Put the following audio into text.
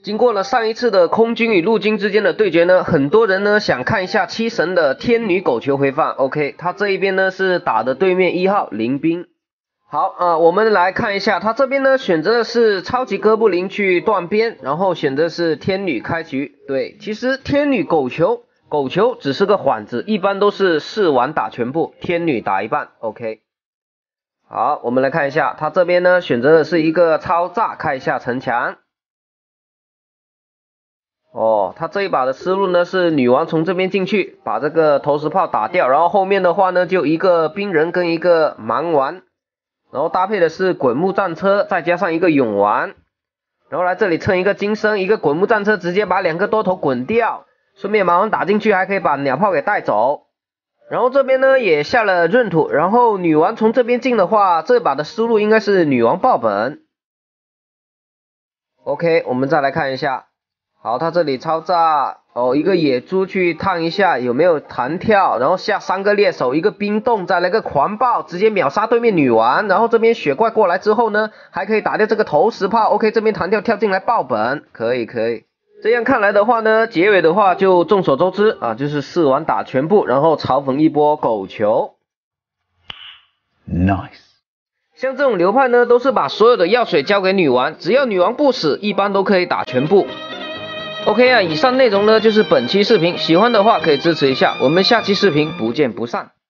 经过了上一次的空军与陆军之间的对决呢，很多人呢想看一下七神的天女狗球回放。OK， 他这一边呢是打的对面1号林兵。好我们来看一下，他这边呢选择的是超级哥布林去断边，然后选择是天女开局。对，其实天女狗球只是个幌子，一般都是4丸打全部，天女打一半。OK， 好，我们来看一下，他这边呢选择的是一个超炸开一下城墙。他这一把的思路呢是女王从这边进去，把这个投石炮打掉，然后后面的话呢就一个冰人跟一个蛮丸，然后搭配的是滚木战车，再加上一个勇丸，然后来这里蹭一个金身，一个滚木战车直接把2个多头滚掉，顺便蛮丸打进去，还可以把鸟炮给带走。然后这边呢也下了闰土，然后女王从这边进的话，这把的思路应该是女王爆本。OK， 我们再来看一下。好，他这里超炸一个野猪去探一下有没有弹跳，然后下3个猎手，一个冰冻，再来个狂暴，直接秒杀对面女王。然后这边血怪过来之后呢，还可以打掉这个投石炮。OK， 这边弹跳跳进来爆本，可以。这样看来的话呢，结尾的话就众所周知就是4丸打全部，然后嘲讽一波狗球。 Nice。 像这种流派呢，都是把所有的药水交给女王，只要女王不死，一般都可以打全部。OK 以上内容呢就是本期视频，喜欢的话可以支持一下，我们下期视频不见不散。